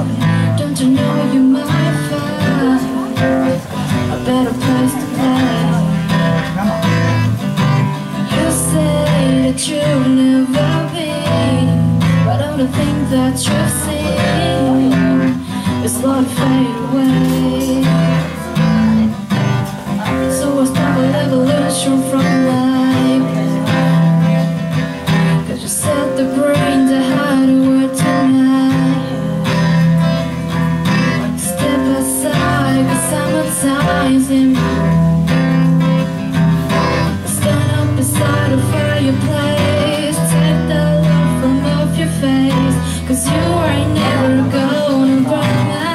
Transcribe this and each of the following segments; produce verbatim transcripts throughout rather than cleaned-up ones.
Don't you know you might find a better place to play? You say that you've never been, but all the things that you've seen is slowly fade away. So I start a revolution from life, 'cause you set the brain to hide away tonight. Step aside, 'cause summertime's stand up beside a fireplace, take the love from off your face, 'cause you ain't never gonna burn out.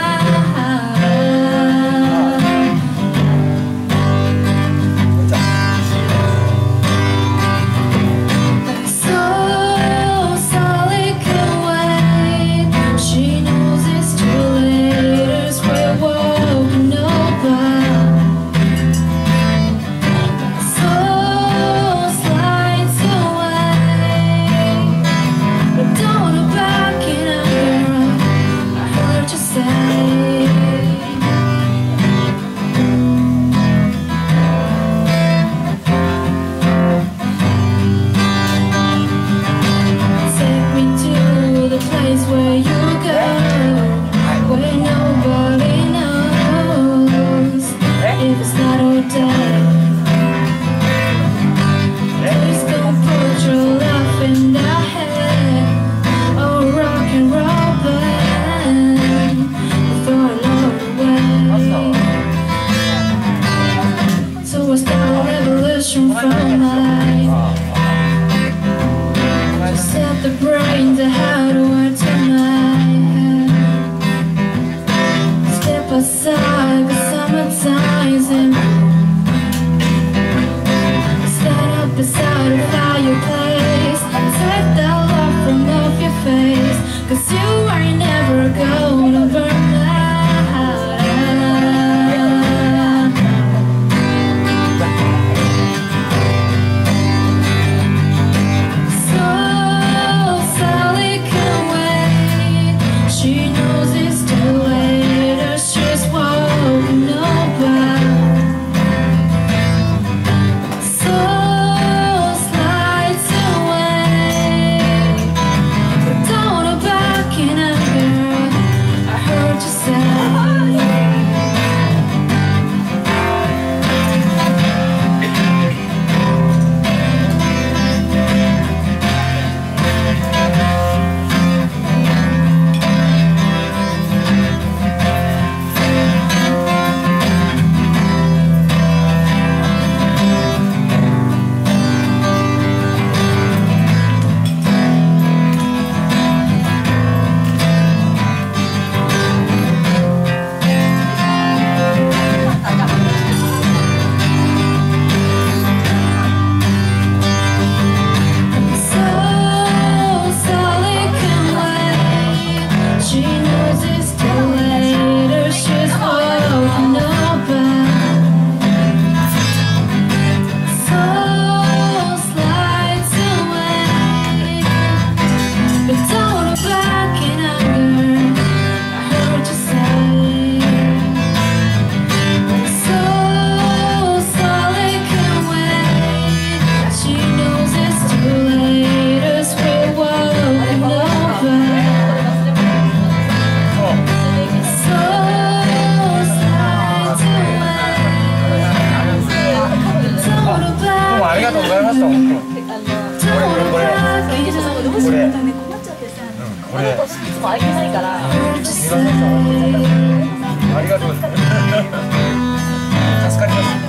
From life, just set the brain to how to work tonight. Step aside, 'cause summertime's in. Stand up beside a fireplace, take the love from off your face, 'cause you ain't never gonna burn out. ありがとう。助かります。